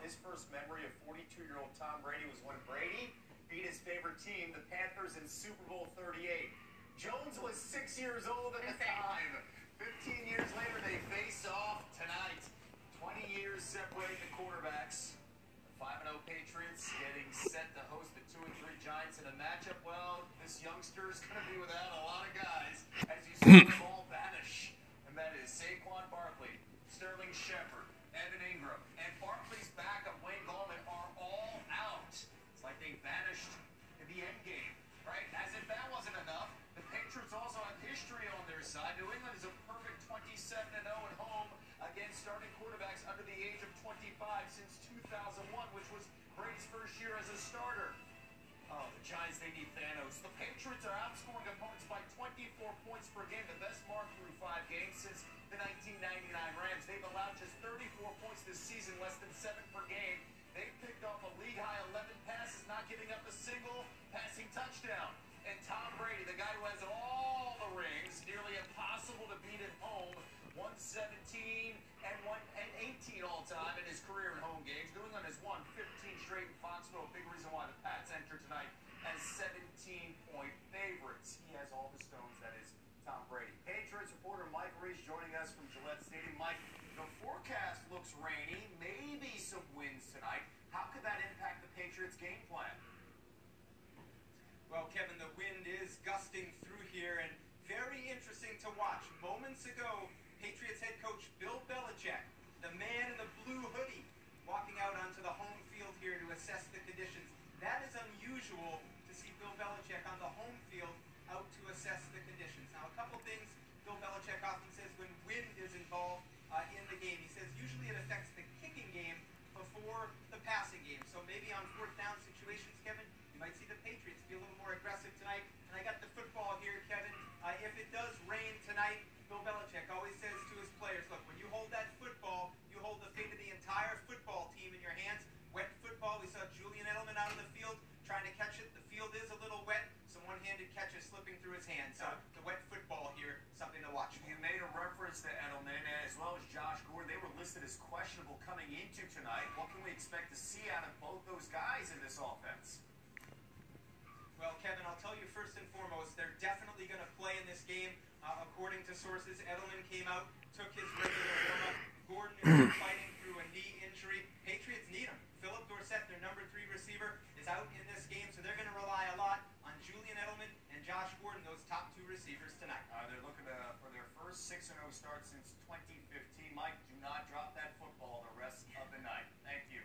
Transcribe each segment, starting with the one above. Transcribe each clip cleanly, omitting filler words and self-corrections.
His first memory of 42-year-old Tom Brady was when Brady beat his favorite team, the Panthers, in Super Bowl 38. Jones was 6 years old at the time. 15 years later, they face off tonight. 20 years separating the quarterbacks. The 5-0 Patriots getting set to host the 2-3 Giants in a matchup. Well, this youngster's going to be without a lot of guys, as you see them all vanish. And that is Saquon Barkley, Sterling Sheperard, Evan Ingram, and Barkley's backup Wayne Gallman are all out. It's like they vanished in the Endgame, right? As if that wasn't enough, the Patriots also have history on their side. New England is a perfect 27-0 at home against starting quarterbacks under the age of 25 since 2001, which was Brady's first year as a starter. Oh, the Giants, they need Thanos. The Patriots are outscoring opponents by 24 points per game, the best mark through 5 games since the 1999 Rams. They've allowed just 34 points this season, less than 7 per game. They've picked off a league-high 11 passes, not giving up a single passing touchdown. And Tom Brady, the guy who has all the rings, nearly impossible to beat at home, 117 and 18 all-time in his career in home games. New England has won 15 straight in Foxborough. Big reason why the Pats enter tonight as 17-point favorites. He has all the stones, that is Tom Brady. Patriots reporter Mike Reese joining us from Gillette Stadium. Mike, the forecast looks rainy, maybe some winds tonight. How could that impact the Patriots' game plan? Well, Kevin, the wind is gusting through here, and very interesting to watch. Moments ago, Patriots head coach Bill Belichick, the man in the blue hoodie, walking out onto the home field here to assess the conditions. That is unusual to see Bill Belichick on the home field out to assess the conditions. Now, a couple things Bill Belichick often says when wind is involved in the game. He says usually it affects the kicking game before the passing game. So maybe on fourth down situations, Kevin, you might see the Patriots be a little more aggressive tonight. And I got the football here, Kevin. If it does rain tonight, Bill Belichick always says to his players, look, when you hold that football, you hold the fate of the entire football team in your hands. Wet football, we saw Julian Edelman out of the field trying to catch it. The field is a little wet. Some one-handed catches slipping through his hands. So the wet football here, something to watch. You made a reference to Edelman as well as Josh Gordon. They were listed as questionable coming into tonight. What can we expect to see out of both those guys in this offense? Well, Kevin, I'll tell you first and foremost, they're definitely going to play in this game. According to sources, Edelman came out, took his regular warm-up. Gordon is fighting through a knee injury. Patriots need him. Philip Dorsett, their number 3 receiver, is out in this game, so they're going to rely a lot on Julian Edelman and Josh Gordon, those top 2 receivers tonight. They're looking for their first 6-0 start since 2015. Mike, do not drop that football the rest of the night. Thank you.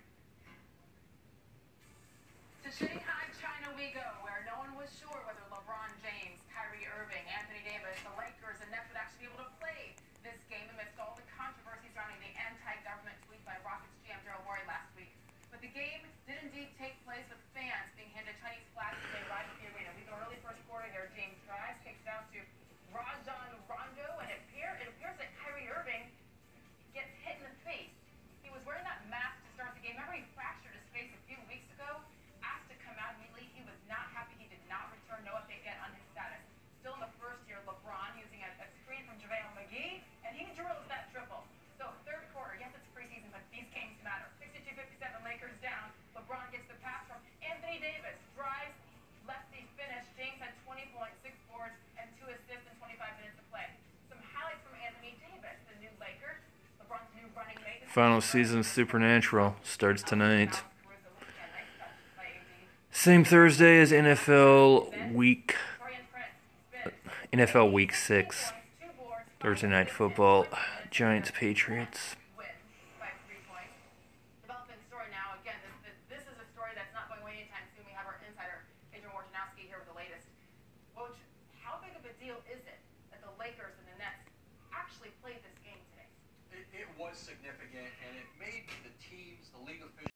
To Shanghai, China we go, where no one was sure whether LeBron James, Kyrie Irving, Anthony Davis, the Lakers, and Nets would actually be able to play this game amidst all the controversy surrounding the anti-government tweet by Rockets GM Daryl Morey last week. But the game did indeed take place with fans being handed Chinese flags as they arrived at the arena. We go early first quarter here. James drives, kicks down to Rajon Rondo, and it appears that Kyrie Irving gets hit in the face. He was wearing that mask to start the game. Remember, he fractured his face a few weeks ago? Asked to come out immediately. He was not happy. He did not return. No update yet on his status. Still in the first year, LeBron using a screen from JaVale McGee, and he drills that triple. So third quarter, yes, it's preseason, but these games matter. 62-57, Lakers down. LeBron gets the pass from Anthony Davis. Drives, lefty finish. James had 20.6 boards and 2 assists in 25 minutes of play. Some highlights from Anthony Davis, the new Laker. LeBron's new running mate. Final season Supernatural starts tonight. Same Thursday as NFL Week 6. Thursday Night Football. Giants Patriots. Developing story now. Again, this is a story that's not going away anytime soon. We have our insider, Adrian Wojnarowski, here with the latest. Woj, how big of a deal is it that the Lakers and the Nets actually played this game today? It was significant, and it made the teams, the league officials,